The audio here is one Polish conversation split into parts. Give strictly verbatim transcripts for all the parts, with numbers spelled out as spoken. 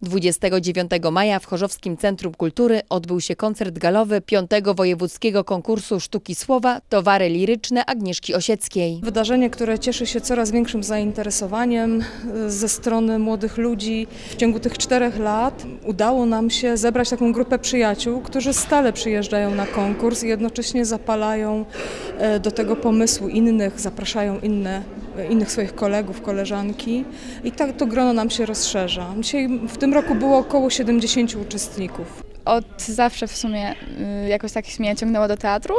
dwudziestego dziewiątego maja w Chorzowskim Centrum Kultury odbył się koncert galowy piątego Wojewódzkiego Konkursu Sztuki Słowa Towary Liryczne Agnieszki Osieckiej. Wydarzenie, które cieszy się coraz większym zainteresowaniem ze strony młodych ludzi. W ciągu tych czterech lat udało nam się zebrać taką grupę przyjaciół, którzy stale przyjeżdżają na konkurs i jednocześnie zapalają do tego pomysłu innych, zapraszają inne, innych swoich kolegów, koleżanki i tak to grono nam się rozszerza. Dzisiaj w tym roku było około siedemdziesięciu uczestników. Od zawsze w sumie jakoś tak mnie ciągnęło do teatru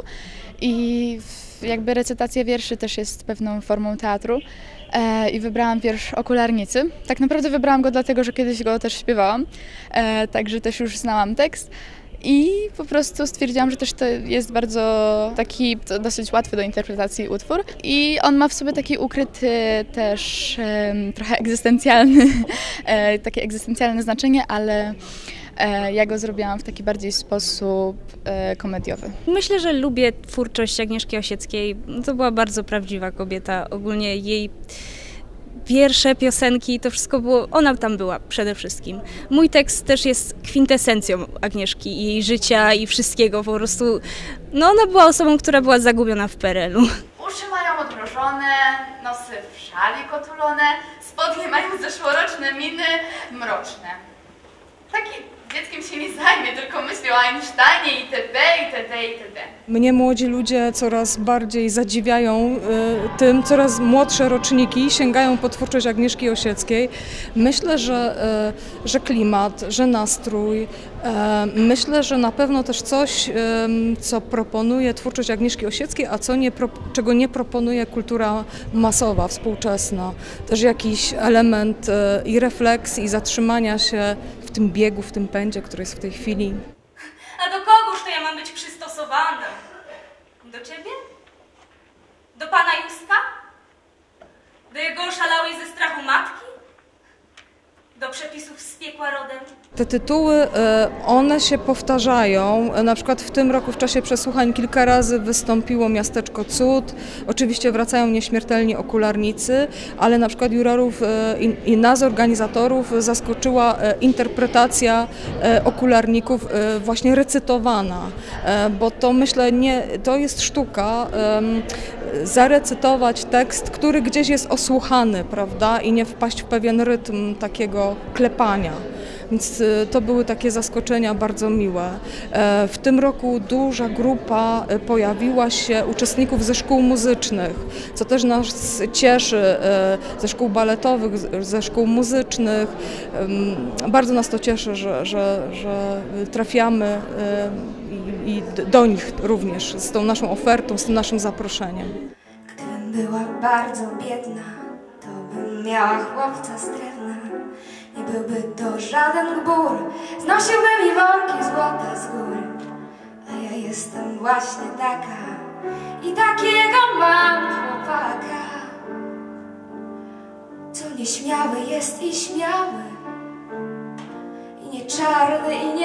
i jakby recytacja wierszy też jest pewną formą teatru e, i wybrałam wiersz Okularnicy. Tak naprawdę wybrałam go dlatego, że kiedyś go też śpiewałam, e, także też już znałam tekst. I po prostu stwierdziłam, że też to jest bardzo taki dosyć łatwy do interpretacji utwór i on ma w sobie taki ukryty też e, trochę egzystencjalny, e, takie egzystencjalne znaczenie, ale e, ja go zrobiłam w taki bardziej sposób e, komediowy. Myślę, że lubię twórczość Agnieszki Osieckiej. To była bardzo prawdziwa kobieta. Ogólnie jej wiersze, piosenki, to wszystko było, ona tam była przede wszystkim. Mój tekst też jest kwintesencją Agnieszki i jej życia i wszystkiego po prostu. No ona była osobą, która była zagubiona w P R L u. Uszy mają odmrożone, nosy w szali kotulone, spodnie mają zeszłoroczne miny mroczne. Taki dzieckiem się nie zajmie, tylko myśli o Einsteinie itp., itd., itd. Mnie młodzi ludzie coraz bardziej zadziwiają y, tym, coraz młodsze roczniki sięgają po twórczość Agnieszki Osieckiej. Myślę, że, y, że klimat, że nastrój, y, myślę, że na pewno też coś, y, co proponuje twórczość Agnieszki Osieckiej, a co nie, czego nie proponuje kultura masowa, współczesna. Też jakiś element y, i refleksji, i zatrzymania się w tym biegu, w tym pędzie, który jest w tej chwili. A do kogoż to ja mam być przystosowana? Do ciebie? Do pana Józka? Do jego oszalałej ze strachu matki? Do przepisów z piekła rodem? Te tytuły, one się powtarzają. Na przykład w tym roku w czasie przesłuchań kilka razy wystąpiło Miasteczko Cud. Oczywiście wracają Nieśmiertelni Okularnicy, ale na przykład jurorów i, i nas, organizatorów, zaskoczyła interpretacja okularników właśnie recytowana, bo to myślę, nie, to jest sztuka, zarecytować tekst, który gdzieś jest osłuchany, prawda, i nie wpaść w pewien rytm takiego klepania. Więc to były takie zaskoczenia bardzo miłe. W tym roku duża grupa pojawiła się uczestników ze szkół muzycznych, co też nas cieszy, ze szkół baletowych, ze szkół muzycznych. Bardzo nas to cieszy, że, że, że trafiamy i do nich również z tą naszą ofertą, z tym naszym zaproszeniem. Gdybym była bardzo biedna, to bym miała chłopca z drewna. Nie byłby to żaden gbur, znosiłby mi worki złota z gór. A ja jestem właśnie taka i takiego mam chłopaka, co nieśmiały jest i śmiały, i nie czarny i nie